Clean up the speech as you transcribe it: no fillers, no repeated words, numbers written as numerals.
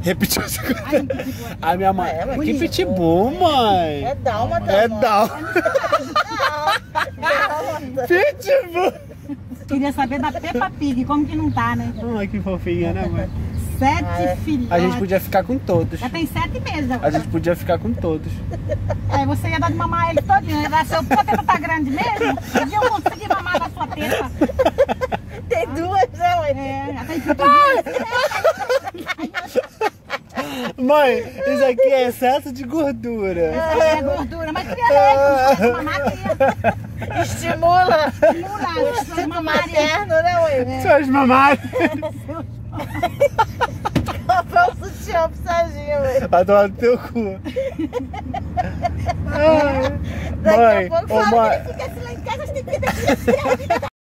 Repetiu a segunda. A minha mãe. Que pitbull, mãe? É dálmata. É dálmata. Pitbull. Queria saber da Peppa Pig, como que não tá, né? Ai, que fofinha, né, mãe? 7 filhotes. A gente podia ficar com todos. Já tem 7 meses. A gente podia ficar com todos. Aí você ia dar de mamar ele todinho. Ele vai ser, o tua teta tá grande mesmo? Um dia eu consegui mamar da sua teta. Tem duas, né, mãe? É, já tem 5 dias. Mãe, isso aqui é excesso de gordura. É gordura, mas cria leite, não mamar cria. Estimula. Estimula, O suas instinto mamárias. materno, né, mãe? Suas mamárias. Comprar um sutiã pro Serginho, mãe. Vai tomar no teu cu. Ai. Daqui Mãe, a pouco ô, fala mãe. que ele fica assim lá em casa, a gente tem que ir daqui.